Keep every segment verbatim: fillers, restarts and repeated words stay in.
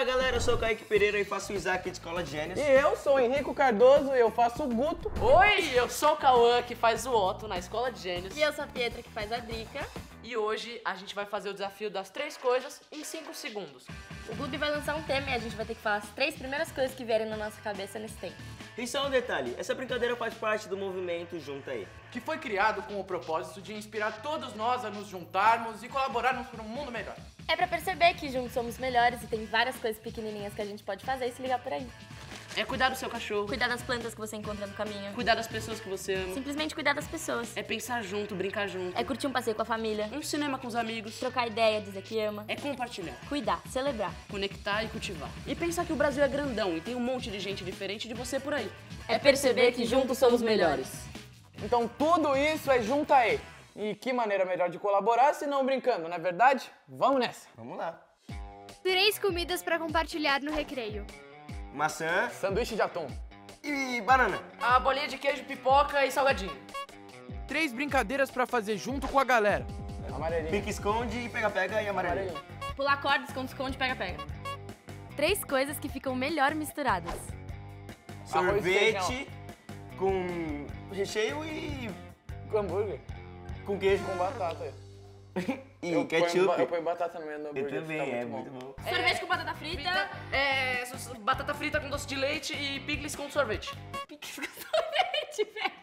Fala galera, eu sou o Kaique Pereira e faço o Isaac de Escola de Gênios. E eu sou o Henrico Cardoso e eu faço o Guto. Oi, eu sou o Cauã, que faz o Otto na Escola de Gênios. E eu sou a Pietra, que faz a Drica. E hoje a gente vai fazer o desafio das três coisas em cinco segundos. O Clube vai lançar um tema e a gente vai ter que falar as três primeiras coisas que vierem na nossa cabeça nesse tempo. E só um detalhe, essa brincadeira faz parte do movimento Junta Aí, que foi criado com o propósito de inspirar todos nós a nos juntarmos e colaborarmos para um mundo melhor. É pra perceber que juntos somos melhores e tem várias coisas pequenininhas que a gente pode fazer e se ligar por aí. É cuidar do seu cachorro, Cuidar das plantas que você encontra no caminho. cuidar das pessoas que você ama, Simplesmente cuidar das pessoas. é pensar junto, brincar junto, É curtir um passeio com a família. um cinema com os amigos, Trocar ideia, dizer que ama. é compartilhar, Cuidar, celebrar. conectar e cultivar. E pensar que o Brasil é grandão e tem um monte de gente diferente de você por aí. É perceber que juntos somos melhores. Então tudo isso é Junta Aí. E que maneira melhor de colaborar se não brincando, não é verdade? Vamos nessa. vamos lá. Três comidas para compartilhar no recreio. Maçã Sanduíche de atum. e banana. A bolinha de queijo, pipoca e salgadinho. Três brincadeiras para fazer junto com a galera. Amarelinho. Pique-esconde e pega-pega e amarelinho. Amarelinho. Pular corda, esconde-esconde, pega-pega. Três coisas que ficam melhor misturadas. Arroz e Sorvete com recheio e Hambúrguer. com queijo Com batata. e eu ketchup. Ponho, ba- eu ponho batata no meio do Eu hambúrguer. também, fica é muito muito bom. Sorvete com batata frita. É, s- s- batata frita com doce de leite e picles com sorvete. Sorvete, velho.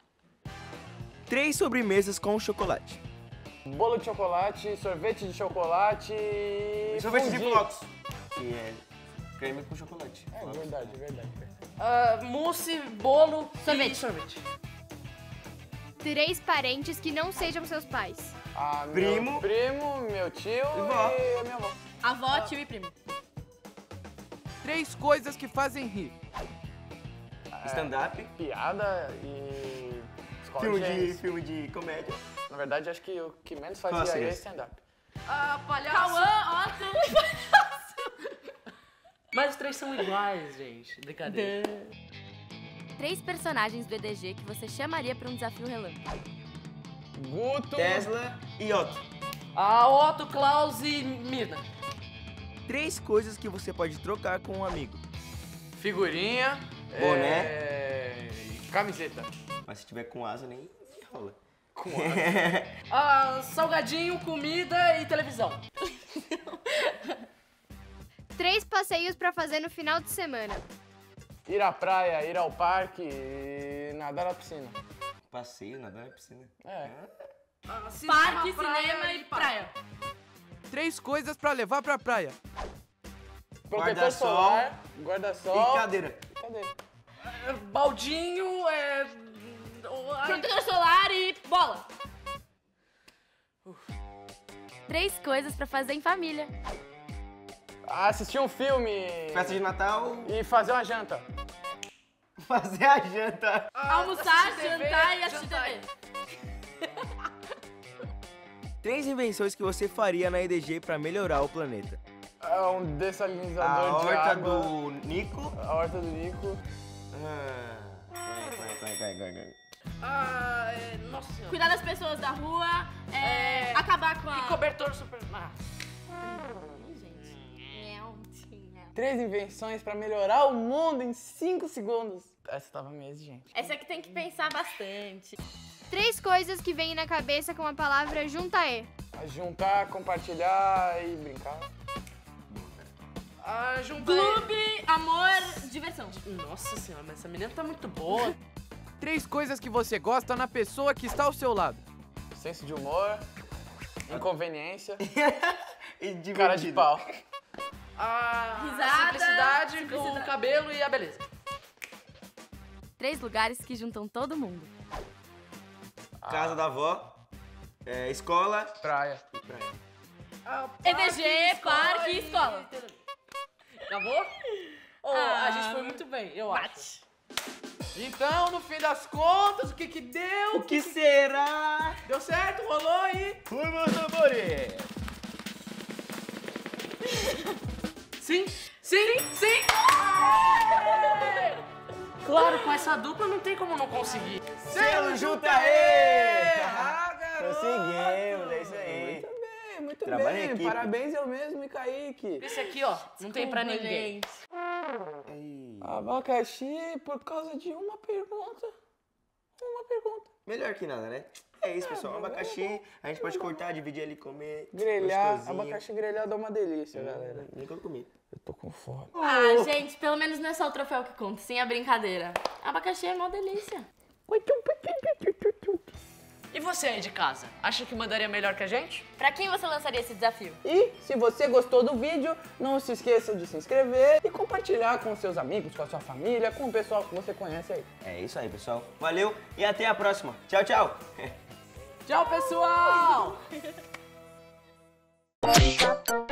Três sobremesas com chocolate. Bolo de chocolate, sorvete de chocolate e Sorvete de fondue. flocos. Que é creme com chocolate. É verdade, é verdade. Ah, mousse, bolo Sorvete. e sorvete. Três parentes que não sejam seus pais. Ah, meu Primo. primo, meu tio vó. e a minha avó. Avó, tio e primo. Três coisas que fazem rir. Stand-up. Piada e escola Filme de de, gênios. filme de comédia. Na verdade, acho que o que menos Qual fazia aí seria? é stand-up. Ah, palhaço. Cauã, Otto. Mas os três são iguais, gente. Brincadeira. Três personagens do E D G que você chamaria pra um desafio relâmpago. Guto. Tesla e Otto. Ah, Otto, Klaus e Mirna. Três coisas que você pode trocar com um amigo. Figurinha. Boné. É... e camiseta. Mas se tiver com asa, nem rola. Com Ah, salgadinho, comida e televisão. Três passeios para fazer no final de semana. Ir à praia, ir ao parque e nadar na piscina. Passeio, nadar na piscina. É. Ah, cinema, Parque, cinema e praia. Três coisas para levar pra praia. Protetor Guarda-sol solar, guarda-sol E cadeira. e cadeira. Ah, baldinho, é... o- ai, Protetor solar e bola. Três coisas pra fazer em família. Assistir um filme Festa de Natal, e fazer uma janta. fazer a janta. Almoçar, assistir T V, jantar e assistir jantar. T V. Três invenções que você faria na E D G pra melhorar o planeta. É um A dessalinizador de horta água. do Nico. A horta do Nico. Ah, vai, vai, vai, vai, vai. Ah, é... Nossa senhora. Cuidar das pessoas da rua, é, É. acabar com a... E cobertor super... Ah. Ih, gente. Não tinha. Três invenções pra melhorar o mundo em cinco segundos. Essa tava meio exigente. Essa aqui tem que pensar bastante. Três coisas que vêm na cabeça com a palavra Junta E. Juntar, compartilhar e brincar. Ah, juntar... Clube, amor, diversão. Nossa senhora, mas essa menina tá muito boa. Três coisas que você gosta na pessoa que está ao seu lado. Senso de humor, inconveniência, E divertido. cara de pau. A Risada, simplicidade, simplicidade. o cabelo e a beleza. Três lugares que juntam todo mundo. Casa da avó, é, escola Praia. e praia. Ah, E D G, parque e escola. Acabou? Oh, Ah. A gente foi muito bem, eu acho. Então, no fim das contas, o que que deu? O que será? Deu certo? Rolou e... Foi meus amores! Sim, sim, sim! Claro, com essa dupla não tem como não conseguir. Selo Junta Aí! Ah, garoto! Conseguimos, é isso aí. Muito bem, muito Trabalho em bem. equipe. Parabéns eu mesmo e Kaique. Esse aqui, ó, não tem pra Desculpa, ninguém. gente. Ei. Abacaxi por causa de uma pergunta. Uma pergunta. Melhor que nada, né? É isso, pessoal. Abacaxi, a gente pode cortar, dividir ali, comer. Grelhar, gostosinho. abacaxi grelhado é uma delícia, galera. Nunca comi. Eu tô com fome. Ah, gente, pelo menos não é só o troféu que conta, sim a brincadeira. Abacaxi é mó delícia. E você aí de casa, acha que mandaria melhor que a gente? Pra quem você lançaria esse desafio? E se você gostou do vídeo, não se esqueça de se inscrever e compartilhar com seus amigos, com a sua família, com o pessoal que você conhece aí. É isso aí, pessoal. Valeu e até a próxima. Tchau, tchau. Tchau, pessoal!